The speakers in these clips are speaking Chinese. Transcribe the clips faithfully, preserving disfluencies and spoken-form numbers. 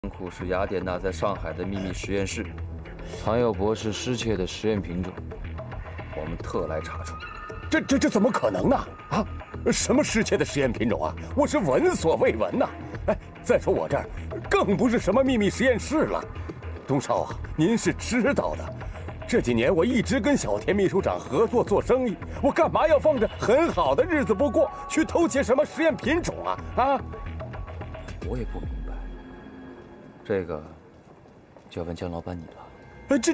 库是雅典娜在上海的秘密实验室，藏有博士失窃的实验品种，我们特来查处。 这这这怎么可能呢？啊，什么失窃的实验品种啊？我是闻所未闻呐！哎，再说我这儿更不是什么秘密实验室了。东少啊，您是知道的，这几年我一直跟小田秘书长合作做生意，我干嘛要放着很好的日子不过，去偷窃什么实验品种啊？啊！ 我也不明白。 这个就要问江老板你了。 呃，这。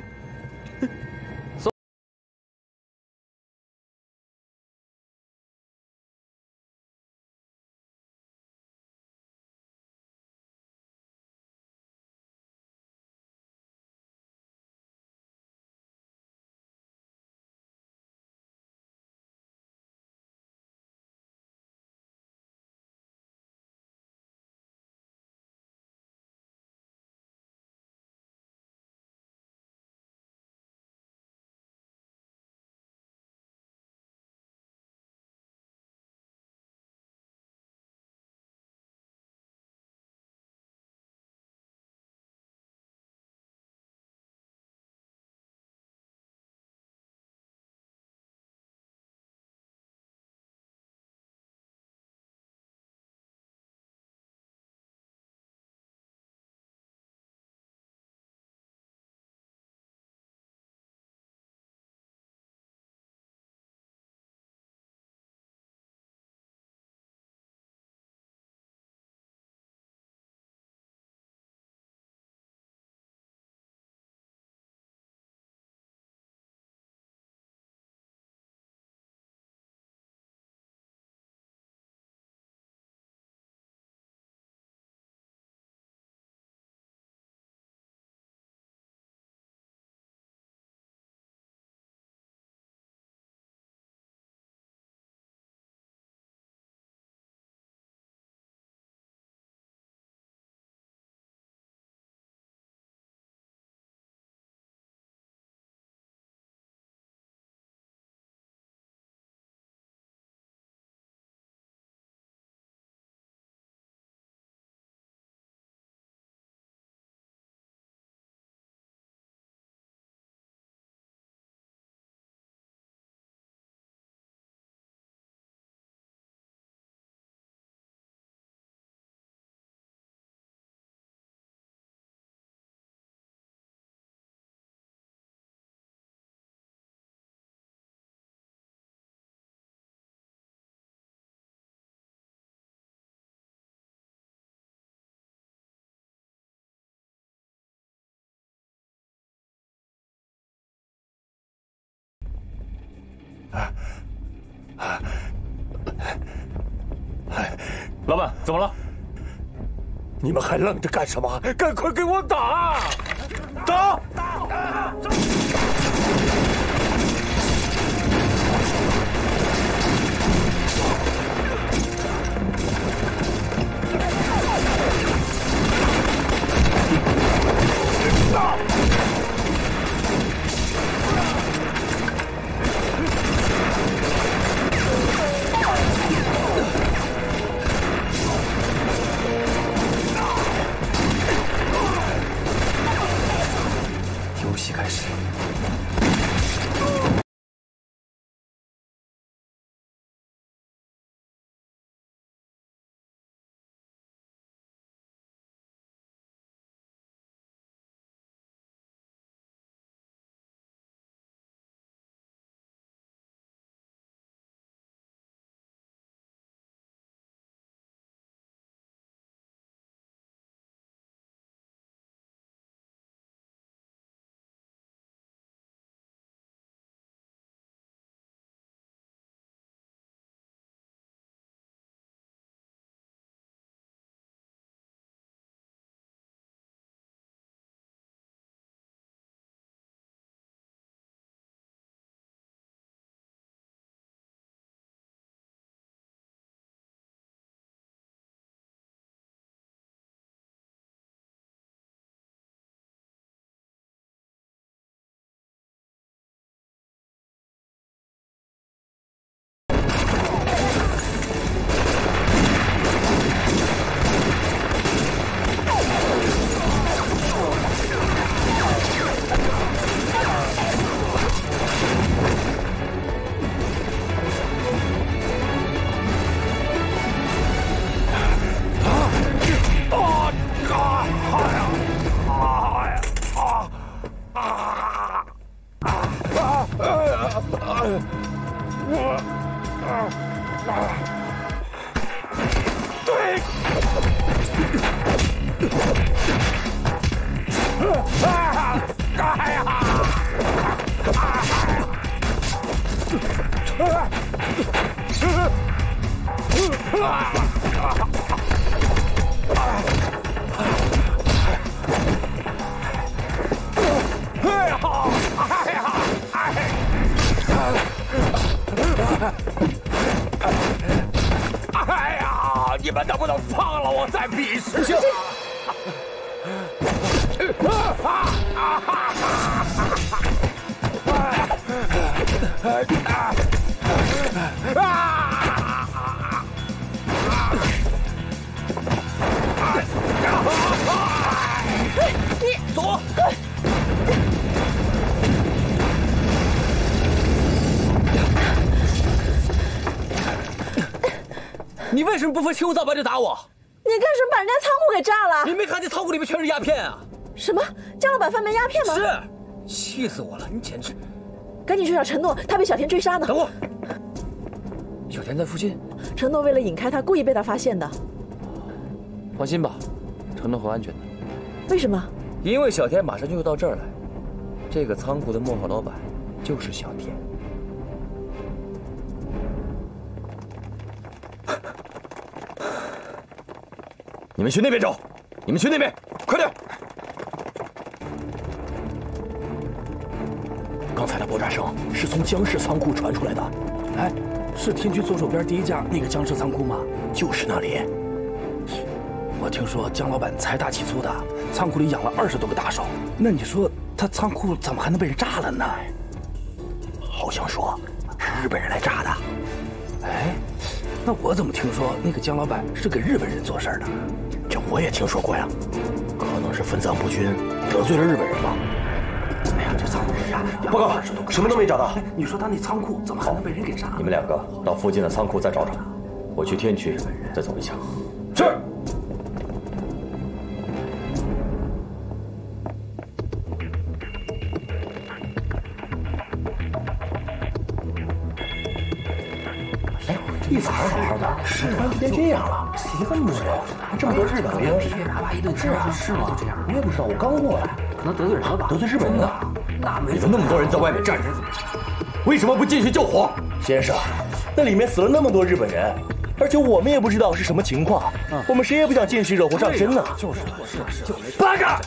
老板，怎么了？ 你们还愣着干什么？赶快给我打！打！打！打！ 游戏开始。 哎呀！哎呀！你们能不能放了我再比试下？ 你走！ 你为什么不分青红皂白就打我？ 你干什么把人家仓库给炸了？ 你没看见仓库里面全是鸦片啊？ 什么？江老板贩卖鸦片吗？ 是，气死我了！你简直…… 赶紧去找陈诺，他被小田追杀呢。 等我。小田在附近。 陈诺为了引开他，故意被他发现的。 放心吧，陈诺会安全的。 为什么？ 因为小田马上就会到这儿来。这个仓库的幕后老板就是小田。你们去那边找，你们去那边，快点！ 刚才的爆炸声是从江氏仓库传出来的。哎，是天区左手边第一家那个江氏仓库吗？就是那里。我听说江老板财大气粗的，仓库里养了二十多个大手。那你说他仓库怎么还能被人炸了呢？好像说是日本人来炸的。哎，那我怎么听说那个江老板是给日本人做事的？这我也听说过呀，可能是分赃不均，得罪了日本人吧。哎呀，这仓库里呀， 报告，什么都没找到。 你说他那仓库怎么还能被人给炸了？ 你们两个到附近的仓库再找找，我去天区再走一下。是。 哎，一早上好好的，突然就变这样了，谁这么多人？还这么多日本人，噼里啪啦一顿吃啊，是吗？就这样，我也不知道，我刚过来，可能得罪人了吧？得罪日本人了？那没。 你们那么多人在外面站着，为什么不进去救火？先生，那里面死了那么多日本人，而且我们也不知道是什么情况，我们谁也不想进去惹祸上身呢。 就是，是是就是。 八嘎！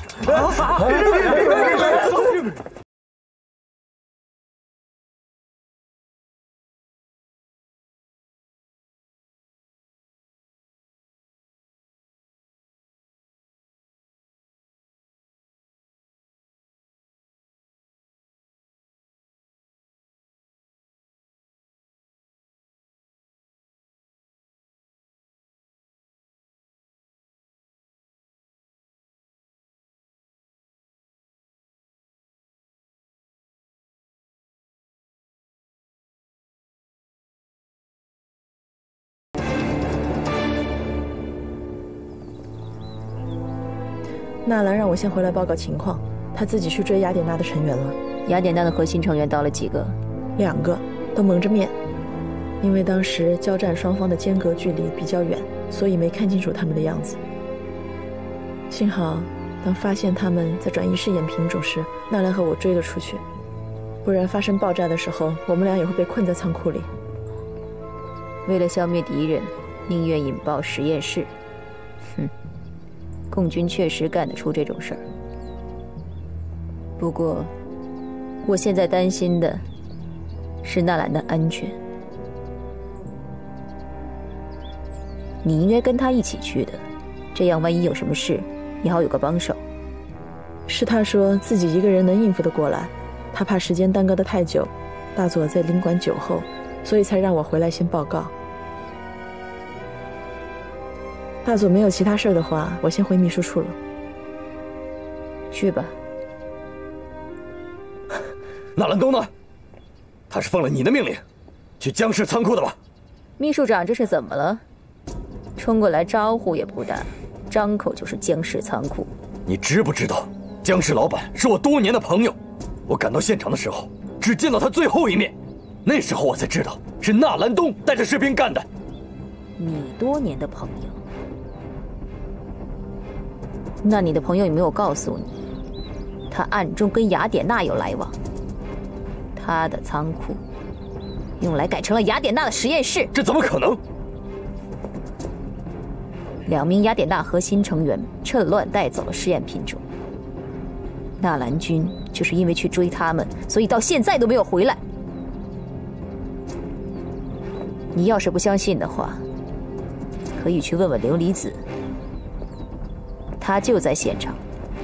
纳兰让我先回来报告情况，他自己去追雅典娜的成员了。 雅典娜的核心成员到了几个？ 两个，都蒙着面。因为当时交战双方的间隔距离比较远，所以没看清楚他们的样子。幸好，当发现他们在转移试验品种时，纳兰和我追了出去，不然发生爆炸的时候，我们俩也会被困在仓库里。 为了消灭敌人，宁愿引爆实验室。哼。共军确实干得出这种事儿，不过，我现在担心的是纳兰的安全。你应该跟他一起去的，这样万一有什么事，也好有个帮手。 是他说自己一个人能应付得过来，他怕时间耽搁得太久，大佐在领馆酒后，所以才让我回来先报告。大佐没有其他事儿的话，我先回秘书处了。 去吧。 纳兰东呢？他是奉了你的命令，去江氏仓库的吧？ 秘书长这是怎么了？冲过来招呼也不打，张口就是江氏仓库。 你知不知道，江氏老板是我多年的朋友？我赶到现场的时候，只见到他最后一面，那时候我才知道是纳兰东带着士兵干的。 你多年的朋友？那你的朋友有没有告诉你， 他暗中跟雅典娜有来往。他的仓库用来改成了雅典娜的实验室。 这怎么可能？ 两名雅典娜核心成员趁乱带走了实验品种。纳兰军就是因为去追他们，所以到现在都没有回来。你要是不相信的话，可以去问问琉璃子，他就在现场。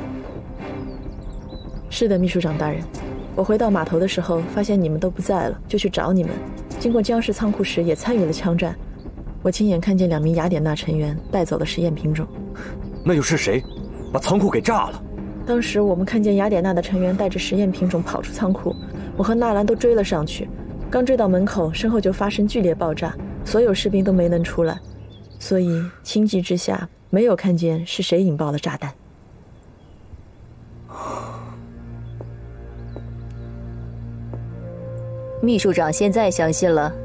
是的，秘书长大人，我回到码头的时候，发现你们都不在了，就去找你们。经过江氏仓库时，也参与了枪战。我亲眼看见两名雅典娜成员带走了实验品种。 那又是谁把仓库给炸了？ 当时我们看见雅典娜的成员带着实验品种跑出仓库，我和纳兰都追了上去。刚追到门口，身后就发生剧烈爆炸，所有士兵都没能出来，所以情急之下没有看见是谁引爆了炸弹。 秘书长现在相信了？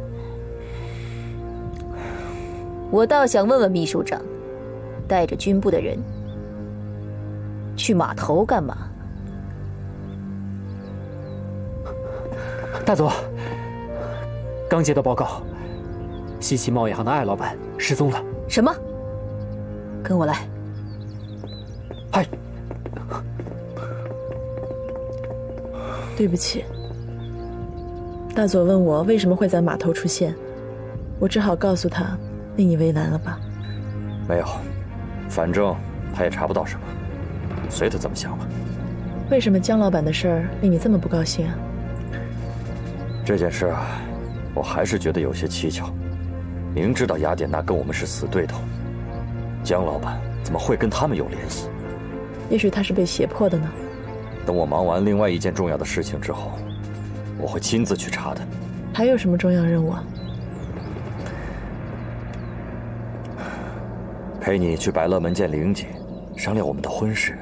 我倒想问问秘书长，带着军部的人去码头干嘛？ 大佐，刚接到报告，西岐贸易行的艾老板失踪了。 什么？跟我来。 嗨。 对不起，大佐问我为什么会在码头出现，我只好告诉他，令你为难了吧？ 没有，反正他也查不到什么，随他怎么想吧。 为什么江老板的事儿令你这么不高兴啊？ 这件事啊，我还是觉得有些蹊跷。明知道雅典娜跟我们是死对头，江老板怎么会跟他们有联系？ 也许他是被胁迫的呢。 等我忙完另外一件重要的事情之后，我会亲自去查的。 还有什么重要任务啊？ 陪你去百乐门见玲姐，商量我们的婚事。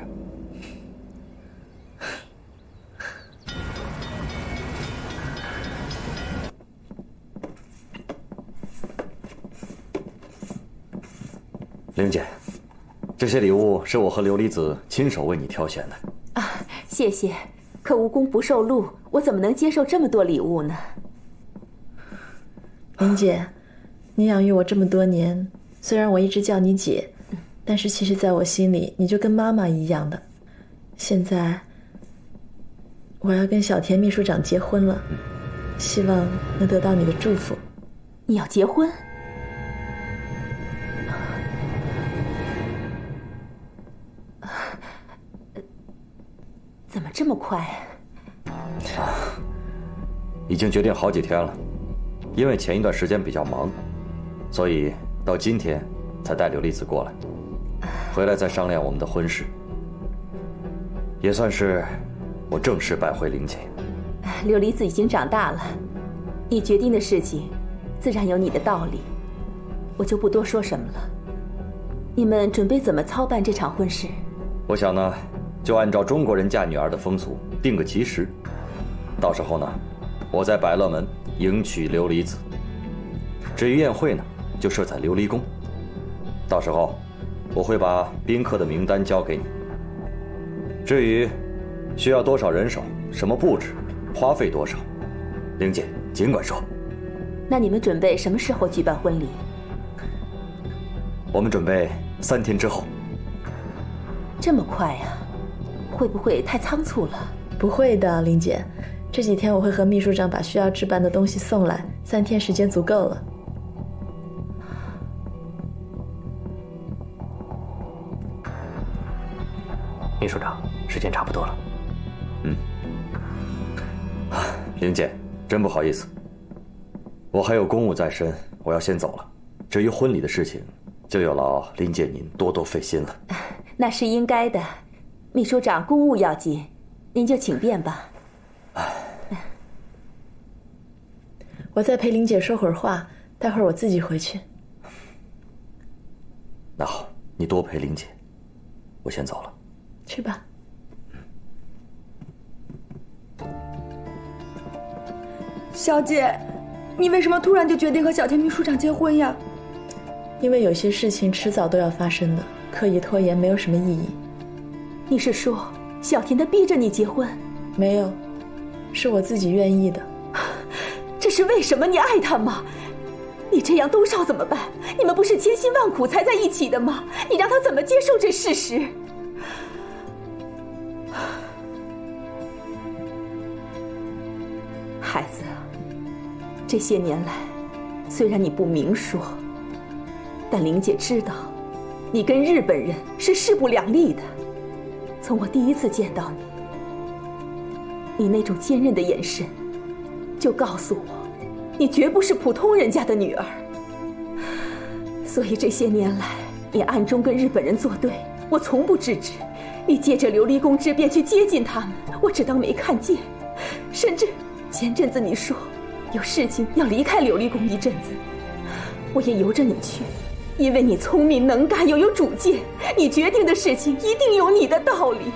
玲姐，这些礼物是我和琉璃子亲手为你挑选的。 啊，谢谢。可无功不受禄，我怎么能接受这么多礼物呢？ 玲姐，你养育我这么多年，虽然我一直叫你姐，但是其实在我心里，你就跟妈妈一样的。现在，我要跟小田秘书长结婚了，希望能得到你的祝福。 你要结婚？怎么这么快？ 啊，已经决定好几天了。因为前一段时间比较忙，所以到今天才带琉璃子过来，回来再商量我们的婚事。也算是我正式拜会玲姐。 琉璃子已经长大了，你决定的事情，自然有你的道理，我就不多说什么了。你们准备怎么操办这场婚事？ 我想呢，就按照中国人嫁女儿的风俗定个吉时，到时候呢，我在百乐门迎娶琉璃子。至于宴会呢，就设在琉璃宫。到时候，我会把宾客的名单交给你。至于需要多少人手、什么布置、花费多少，玲姐尽管说。 那你们准备什么时候举办婚礼？ 我们准备三天之后。 这么快呀？会不会太仓促了？ 不会的，玲姐。这几天我会和秘书长把需要置办的东西送来，三天时间足够了。 秘书长，时间差不多了。 嗯。啊，玲姐，真不好意思，我还有公务在身，我要先走了。至于婚礼的事情，就有劳林姐您多多费心了。 那是应该的，秘书长公务要紧，您就请便吧。 我再陪玲姐说会儿话，待会儿我自己回去。 那好，你多陪玲姐，我先走了。 去吧。 小姐，你为什么突然就决定和小田秘书长结婚呀？ 因为有些事情迟早都要发生的，刻意拖延没有什么意义。 你是说， 小田他逼着你结婚？ 没有，是我自己愿意的。 这是为什么？你爱他吗？你这样东少怎么办？你们不是千辛万苦才在一起的吗？你让他怎么接受这事实？孩子，这些年来，虽然你不明说，但玲姐知道，你跟日本人是势不两立的。从我第一次见到你，你那种坚韧的眼神，就告诉我，你绝不是普通人家的女儿。所以这些年来，你暗中跟日本人作对，我从不制止。你借着琉璃宫之便去接近他们，我只当没看见。甚至前阵子你说有事情要离开琉璃宫一阵子，我也由着你去，因为你聪明能干又有主见，你决定的事情一定有你的道理。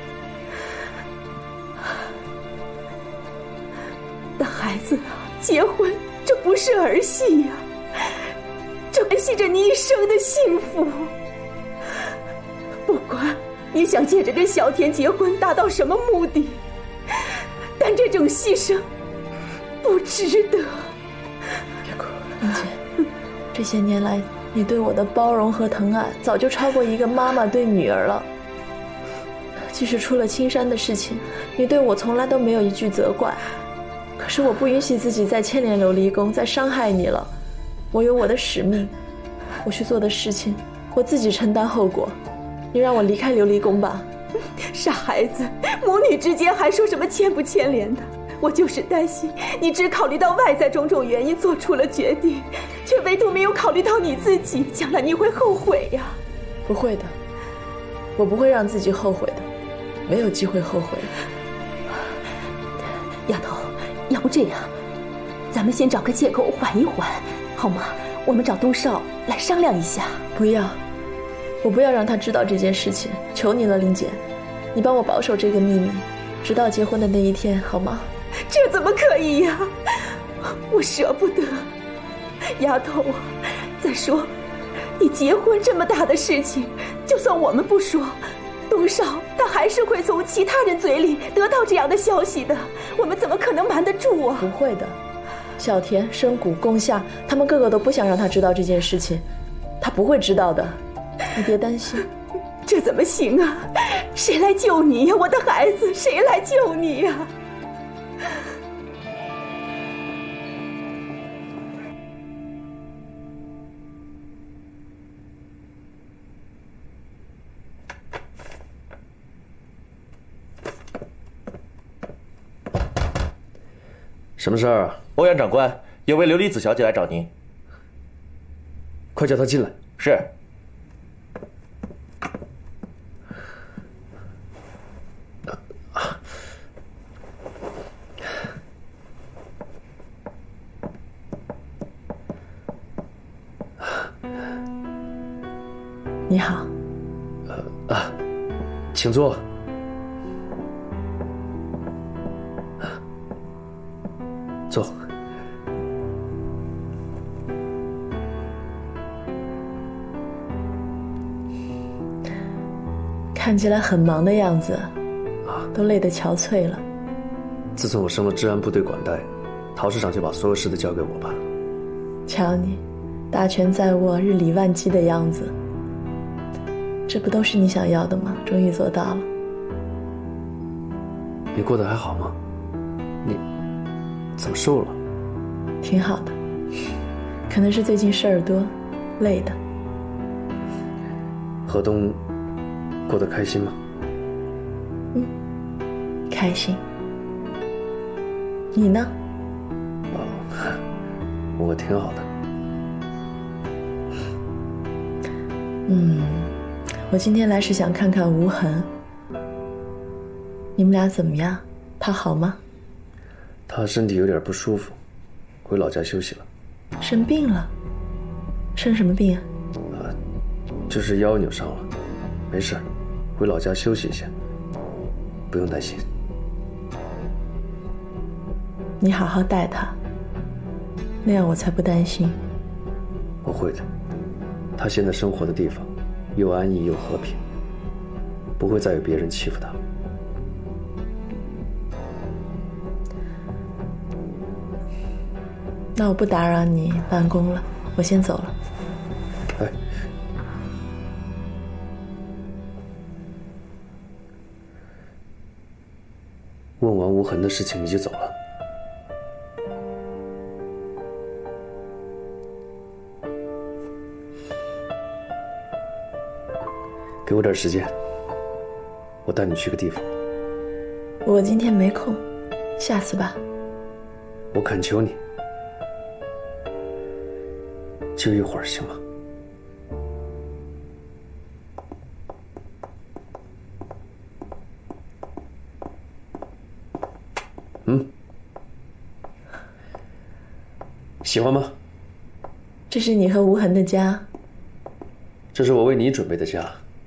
但孩子啊，结婚这不是儿戏呀、啊，这关系着你一生的幸福。不管你想借着跟小田结婚达到什么目的，但这种牺牲不值得。 别哭，玲姐，这些年来你对我的包容和疼爱，早就超过一个妈妈对女儿了。即使出了青山的事情，你对我从来都没有一句责怪。可是我不允许自己再牵连琉璃宫，再伤害你了。我有我的使命，我去做的事情，我自己承担后果。你让我离开琉璃宫吧。 傻孩子，母女之间还说什么牵不牵连的？我就是担心你只考虑到外在种种原因做出了决定，却唯独没有考虑到你自己，将来你会后悔呀。 不会的，我不会让自己后悔的，没有机会后悔。 丫头，要不这样，咱们先找个借口缓一缓，好吗？我们找东少来商量一下。 不要，我不要让他知道这件事情，求你了，玲姐，你帮我保守这个秘密，直到结婚的那一天，好吗？ 这怎么可以呀？我舍不得。丫头啊，再说，你结婚这么大的事情，就算我们不说，东少他还是会从其他人嘴里得到这样的消息的，我们怎么可能瞒得住啊？ 不会的，小田、深谷、宫下，他们个个都不想让他知道这件事情，他不会知道的，你别担心。 这怎么行啊？谁来救你呀，我的孩子？谁来救你呀？ 什么事儿啊？ 欧阳长官，有位琉璃子小姐来找您。 快叫她进来。 是。 你好。 呃啊，请坐。坐。 看起来很忙的样子，啊，都累得憔悴了。 自从我升了治安部队管带，陶市长就把所有事都交给我办了。 瞧你，大权在握，日理万机的样子，这不都是你想要的吗？终于做到了。 你过得还好吗？你怎么瘦了？ 挺好的，可能是最近事儿多，累的。 河东过得开心吗？ 嗯，开心。你呢？ 哦，我挺好的。 嗯，我今天来是想看看无痕。你们俩怎么样？他好吗？ 他身体有点不舒服，回老家休息了。 生病了？生什么病啊？ 啊，就是腰扭伤了，没事，回老家休息一下，不用担心。 你好好带他，那样我才不担心。 我会的，他现在生活的地方又安逸又和平，不会再有别人欺负他。 那我不打扰你办公了，我先走了。 哎，问完无痕的事情你就走了？给我点时间，我带你去个地方。 我今天没空，下次吧。 我恳求你，就一会儿行吗？嗯，喜欢吗？ 这是你和无痕的家。 这是我为你准备的家。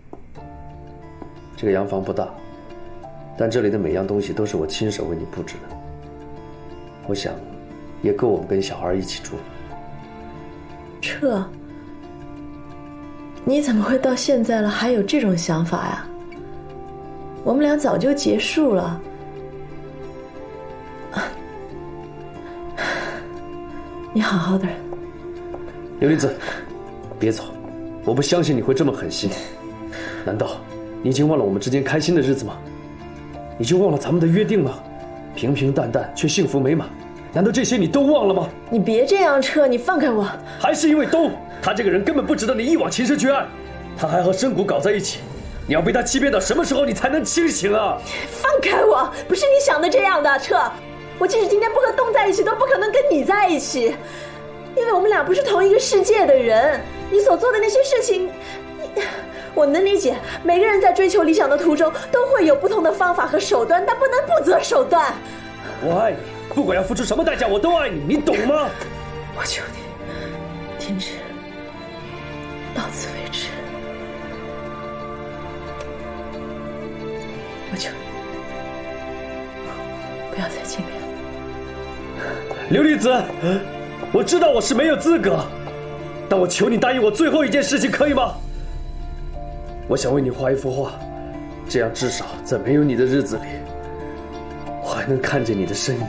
这个洋房不大，但这里的每样东西都是我亲手为你布置的。我想，也够我们跟小孩一起住。 彻，你怎么会到现在了还有这种想法呀？我们俩早就结束了。你好好的。 琉璃子，别走，我不相信你会这么狠心。难道你已经忘了我们之间开心的日子吗？你就忘了咱们的约定了？平平淡淡却幸福美满，难道这些你都忘了吗？ 你别这样，彻，你放开我。 还是因为东，他这个人根本不值得你一往情深去爱，他还和深谷搞在一起，你要被他欺骗到什么时候你才能清醒啊？ 放开我！不是你想的这样的，彻。我即使今天不和东在一起，都不可能跟你在一起，因为我们俩不是同一个世界的人。你所做的那些事情，你我能理解，每个人在追求理想的途中都会有不同的方法和手段，但不能不择手段。 我爱你，不管要付出什么代价，我都爱你，你懂吗？ 我求你，停止，到此为止。我求你，不要再见面了。 琉璃子，我知道我是没有资格，但我求你答应我最后一件事情，可以吗？我想为你画一幅画，这样至少在没有你的日子里，我还能看见你的身影。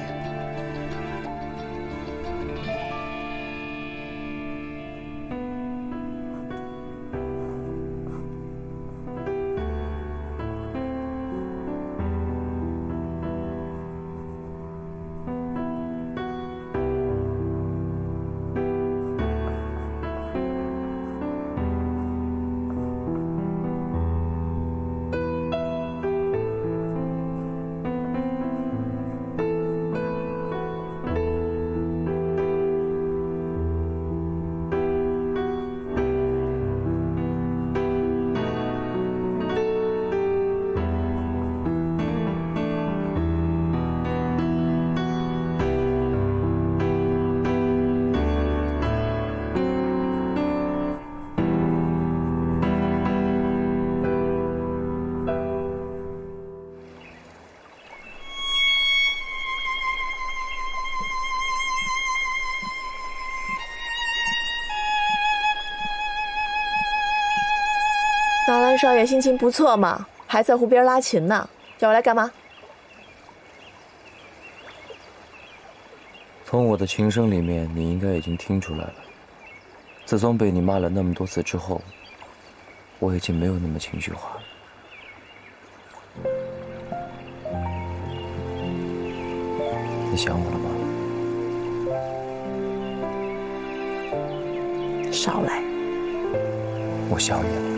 纳兰少爷心情不错嘛，还在湖边拉琴呢。叫我来干嘛？ 从我的琴声里面，你应该已经听出来了。自从被你骂了那么多次之后，我已经没有那么情绪化了。你想我了吗？ 少来！ 我想你了。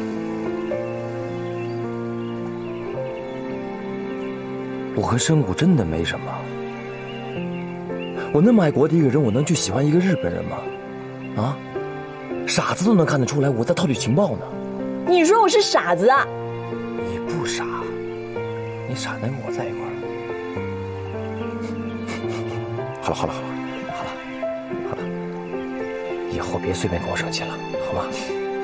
我和深谷真的没什么。我那么爱国的一个人，我能去喜欢一个日本人吗？啊，傻子都能看得出来我在套取情报呢。 你说我是傻子啊？ 你不傻，你傻能跟我在一块儿？好了好了好了好了好了，以后别随便跟我生气了，好吗？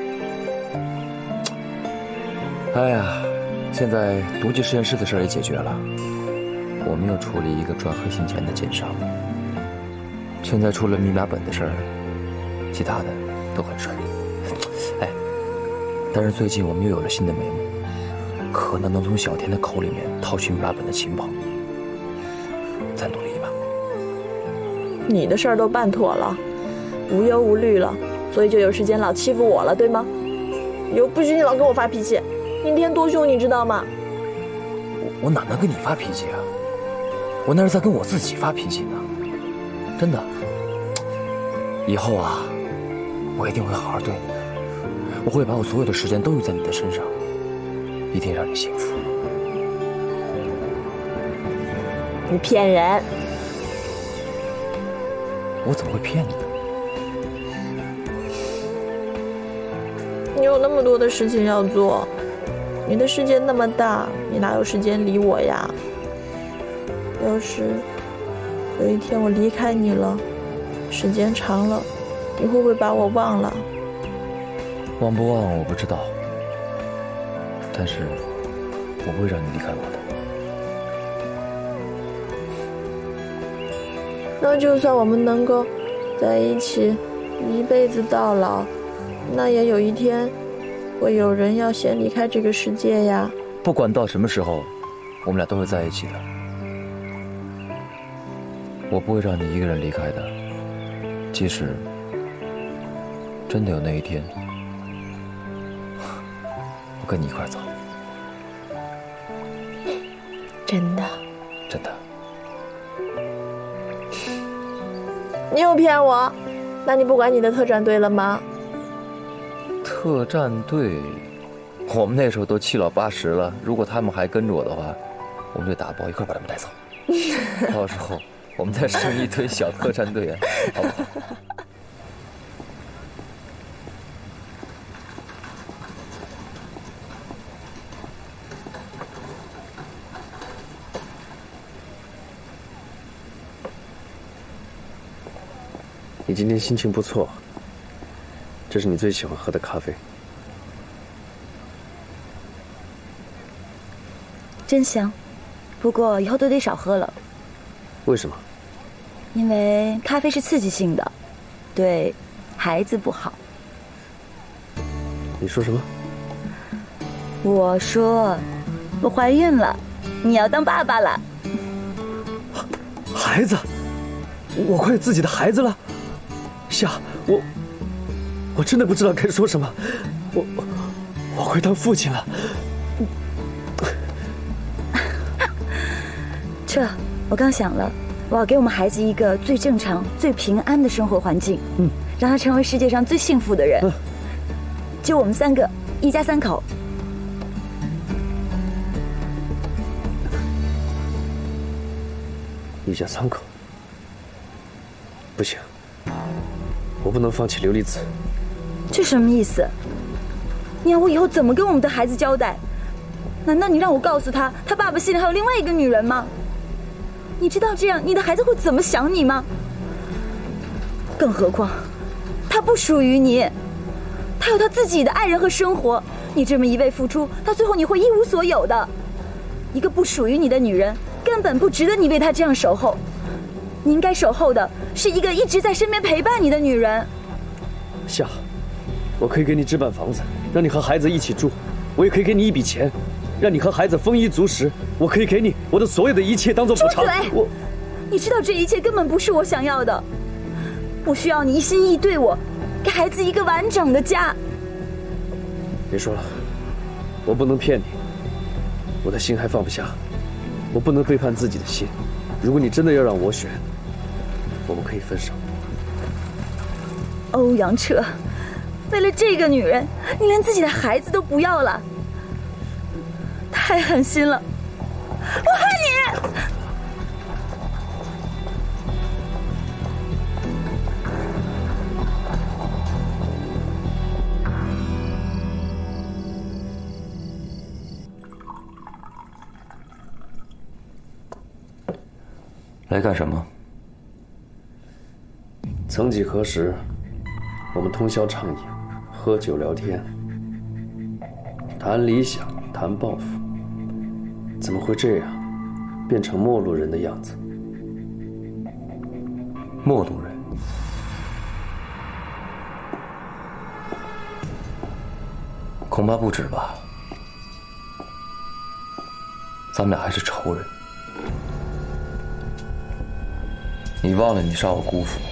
哎呀，现在毒剂实验室的事儿也解决了。我们又处理一个赚黑心钱的奸商，现在除了密码本的事儿，其他的都很顺利。哎，但是最近我们又有了新的眉目，可能能从小田的口里面套取密码本的情报。再努力一把。 你的事儿都办妥了，无忧无虑了，所以就有时间老欺负我了，对吗？又不许你老跟我发脾气，明天多凶，你知道吗？ 我我哪能跟你发脾气啊？我那是在跟我自己发脾气呢，真的。以后啊，我一定会好好对你的，我会把我所有的时间都用在你的身上，一定让你幸福。 你骗人！ 我怎么会骗你呢？ 你有那么多的事情要做，你的世界那么大，你哪有时间理我呀？要是有一天我离开你了，时间长了，你会不会把我忘了？ 忘不忘我不知道，但是我不会让你离开我的。 那就算我们能够在一起一辈子到老，那也有一天会有人要先离开这个世界呀。 不管到什么时候，我们俩都会在一起的。我不会让你一个人离开的，即使真的有那一天，我跟你一块走。 真的？ 真的。 你又骗我？那你不管你的特战队了吗？ 特战队，我们那时候都七老八十了，如果他们还跟着我的话，我们就打包一块把他们带走。到时候我们再生一堆小特战队啊，好不好？ 你今天心情不错，这是你最喜欢喝的咖啡。 真香，不过以后都得少喝了。 为什么？ 因为咖啡是刺激性的，对孩子不好。 你说什么？ 我说我怀孕了，你要当爸爸了。 孩子，我快有自己的孩子了。夏，我我真的不知道该说什么，我我我会当父亲了。 这，我刚想了，我要给我们孩子一个最正常、最平安的生活环境，嗯，让他成为世界上最幸福的人。嗯，就我们三个，一家三口。 一家三口，不行。我不能放弃琉璃子。 这什么意思？你让我以后怎么跟我们的孩子交代？难道你让我告诉他，他爸爸心里还有另外一个女人吗？你知道这样你的孩子会怎么想你吗？更何况，他不属于你，他有他自己的爱人和生活。你这么一味付出，到最后你会一无所有的。一个不属于你的女人，根本不值得你为她这样守候。你应该守候的是一个一直在身边陪伴你的女人。 夏，我可以给你置办房子，让你和孩子一起住；我也可以给你一笔钱，让你和孩子丰衣足食。我可以给你我的所有的一切当做补偿。 住嘴！ 我， 你知道这一切根本不是我想要的。我需要你一心一意对我，给孩子一个完整的家。 别说了，我不能骗你，我的心还放不下，我不能背叛自己的心。如果你真的要让我选，我们可以分手。 欧阳彻，为了这个女人，你连自己的孩子都不要了，太狠心了！我恨你！ 来干什么？ 曾几何时，我们通宵畅饮，喝酒聊天，谈理想，谈抱负，怎么会这样，变成陌路人的样子？ 陌路人？恐怕不止吧。咱们俩还是仇人。 你忘了你杀我姑父，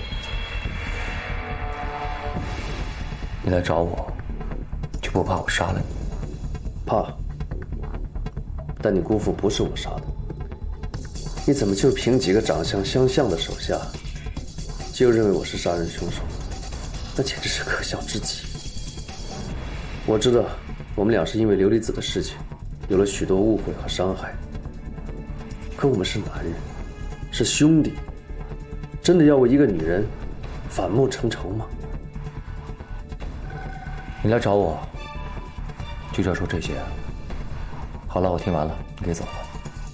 你来找我，就不怕我杀了你？ 怕。但你姑父不是我杀的，你怎么就凭几个长相相像的手下，就认为我是杀人凶手？那简直是可笑至极。我知道，我们俩是因为琉璃子的事情，有了许多误会和伤害。可我们是男人，是兄弟，真的要为一个女人反目成仇吗？ 你来找我，就要说这些。好了，我听完了，你可以走了。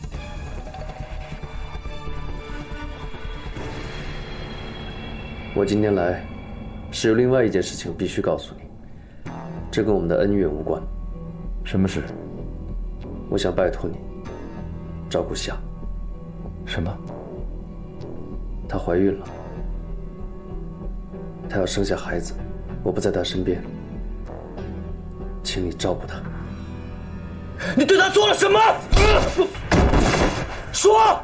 我今天来，是有另外一件事情必须告诉你，这跟我们的恩怨无关。 什么事？ 我想拜托你照顾夏。 什么？ 她怀孕了，她要生下孩子，我不在她身边，请你照顾她。 你对她做了什么？说！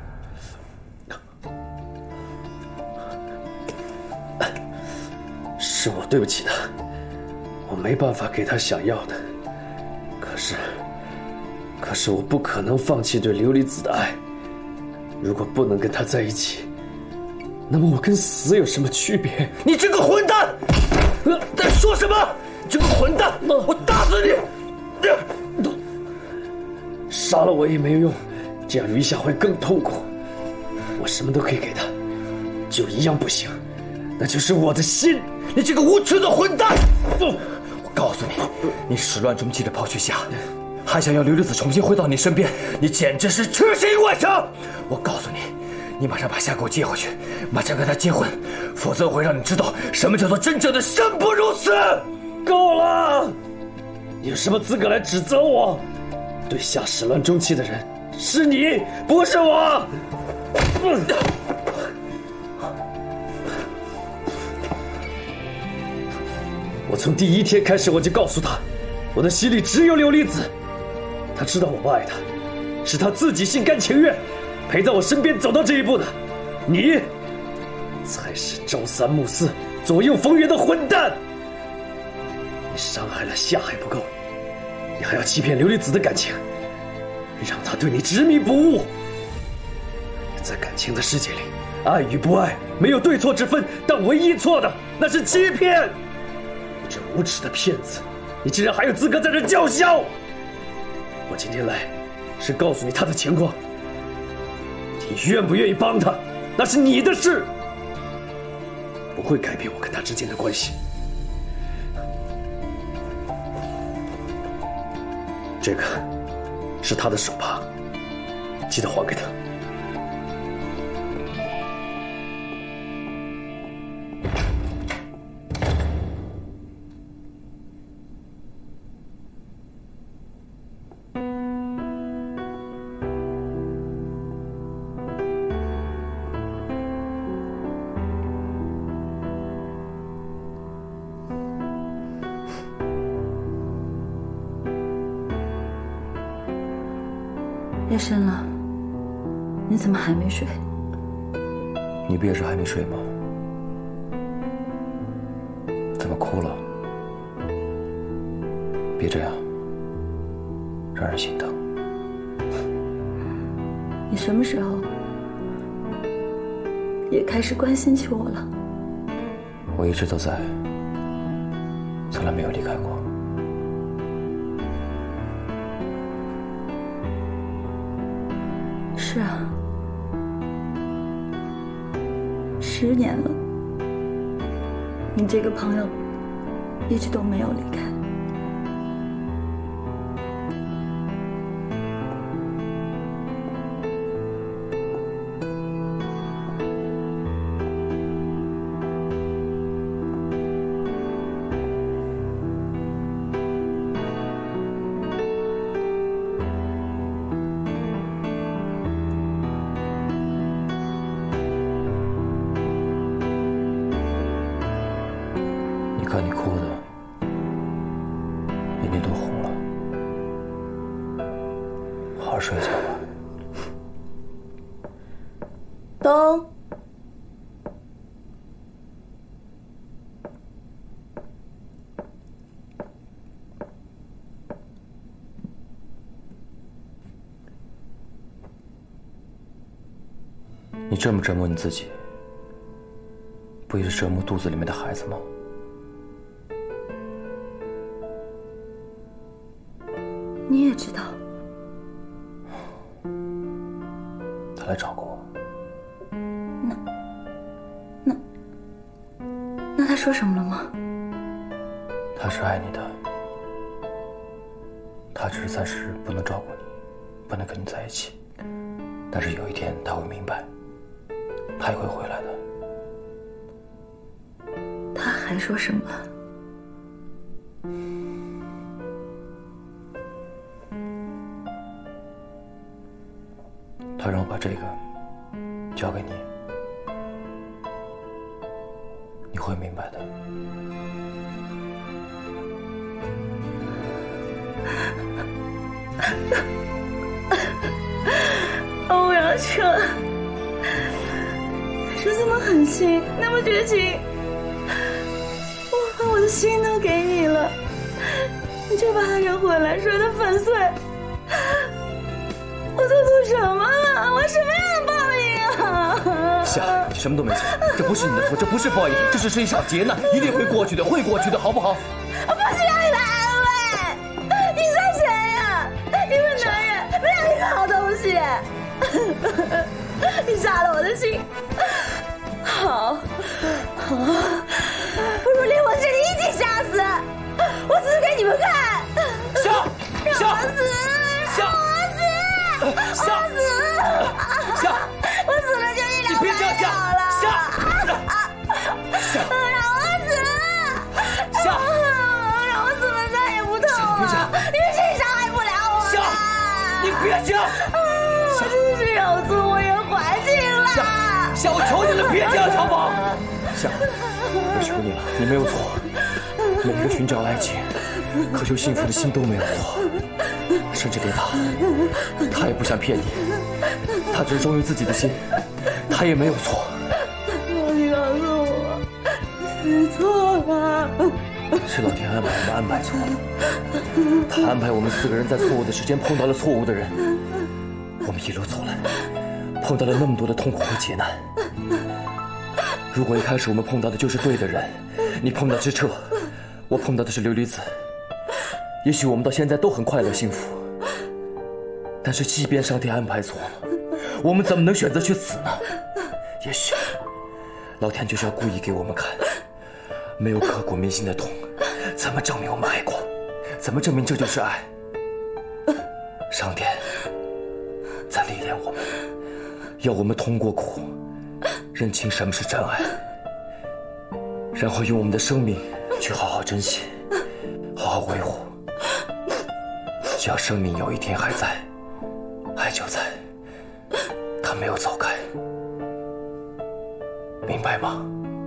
是我对不起她，我没办法给她想要的。可是，可是我不可能放弃对琉璃子的爱。如果不能跟她在一起，那么我跟死有什么区别？ 你这个混蛋！在说什么？这个混蛋！我打死你！ 杀了我也没有用，这样余夏会更痛苦。我什么都可以给她，就一样不行，那就是我的心。 你这个无耻的混蛋！我告诉你，你始乱终弃的抛去夏，还想要琉璃子重新回到你身边，你简直是痴心妄想！我告诉你，你马上把夏给我接回去，马上跟他结婚，否则我会让你知道什么叫做真正的生不如死！ 够了！你有什么资格来指责我？对夏始乱终弃的人是你，不是我。我从第一天开始我就告诉他，我的心里只有琉璃子。他知道我不爱他，是他自己心甘情愿陪在我身边走到这一步的。你才是朝三暮四、左右逢源的混蛋！你伤害了夏还不够，你还要欺骗琉璃子的感情，让他对你执迷不悟。在感情的世界里，爱与不爱没有对错之分，但唯一错的那是欺骗。你这无耻的骗子，你竟然还有资格在这叫嚣！我今天来是告诉你他的情况，你愿不愿意帮他，那是你的事，不会改变我跟他之间的关系。这个是他的手帕，记得还给他。 夜深了，你怎么还没睡？ 你不也是还没睡吗？怎么哭了？别这样，让人心疼。 你什么时候也开始关心起我了？ 我一直都在，从来没有离开过。 是啊，十年了，你这个朋友一直都没有离开。 看你哭的，眼睛都红了，好好睡觉吧。 灯。 你这么折磨你自己，不也是折磨肚子里面的孩子吗？ 你也知道。 他来找过我。 那那那他说什么了吗？ 他是爱你的，他只是暂时不能照顾你，不能跟你在一起。但是有一天他会明白，他也会回来的。 他还说什么？ 他让我把这个交给你，你会明白的。 欧阳彻，是这么狠心，那么绝情，我把我的心都给你了，你却把他扔回来，摔得粉碎。我做错什么了？我什么样的报应啊？ 夏，你什么都没做，这不是你的错，这不是报应，这只是一场劫难，一定会过去的，会过去的，好不好？ 我不需要你的安慰，你算谁呀？一个男人没有一个好东西，你杀了我的心。好，好，不如连我这里一起杀死，我死给你们看。 夏，夏， 让我死。 夏， 夏，夏，我死了就一了百了了。 夏，夏， 让我死。 夏， 让我死了再也不痛了，因为谁伤害不了我。 夏，你别这样。 我真是有错，我也还清了。 夏，夏，我求你了，别这样，长宝。 夏，我求你了，你没有错。每一个寻找爱情、渴求幸福的心都没有错。甚至连他，他也不想骗你，他只是忠于自己的心，他也没有错。 你告诉我，你错了。 是老天安排我们安排错了，他安排我们四个人在错误的时间碰到了错误的人，我们一路走来，碰到了那么多的痛苦和劫难。如果一开始我们碰到的就是对的人，你碰到之澈，我碰到的是琉璃子，也许我们到现在都很快乐幸福。但是即便上天安排错了，我们怎么能选择去死呢？也许老天就是要故意给我们看，没有刻骨铭心的痛，怎么证明我们爱过？怎么证明这就是爱？上天在历练我们，要我们通过苦，认清什么是真爱，然后用我们的生命去好好珍惜，好好维护。只要生命有一天还在，爱就在，他没有走开，明白吗？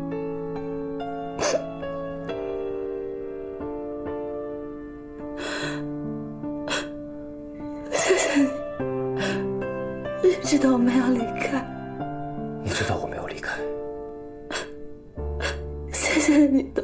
谢谢你，你知道我们要离开。 你知道我没有离开。 谢谢你的